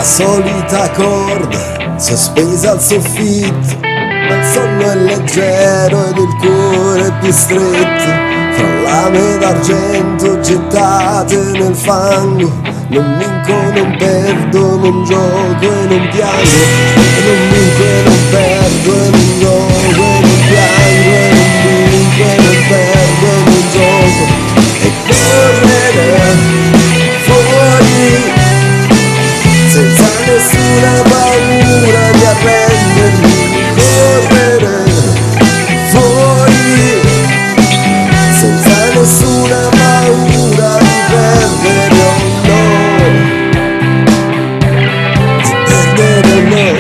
La solita corda sospesa al soffitto, ma il sonno è leggero ed il cuore è più stretto. Fra lame d'argento gettate nel fango, non vinco, non perdo, non gioco e non piango. E non vinco e non perdo e non gioco e non piango. E non vinco e non perdo e non gioco. E correre fuori senza nessuna paura di arrendermi. Correre fuori senza nessuna paura di perdere o no, di perdere o no.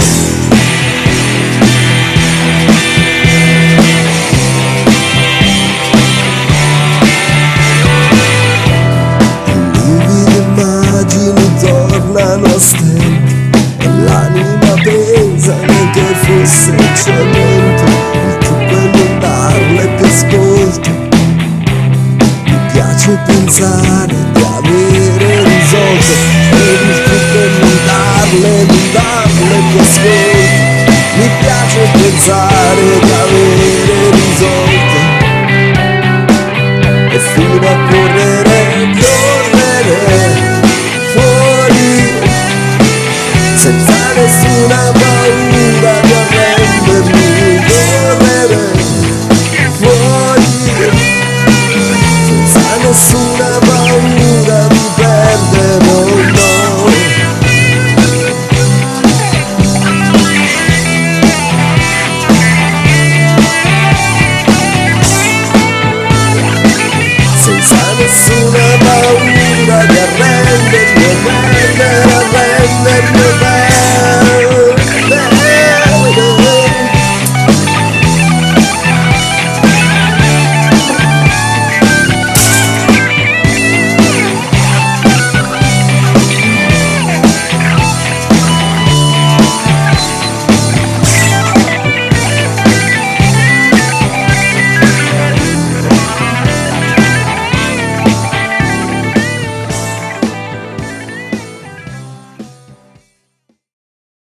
Livide immagini tornano a stento e l'anima pensa che fosse cemento. Il trucco è non darle più ascolto. Mi piace pensare di avere risolto, e il trucco è non darle più ascolto. Mi piace pensare di avere risolto, e fino a correre fuori senza nessuna paura di arrendermi. Correre fuori senza nessuna paura di perdere o no. Senza nessuna paura di arrendermi.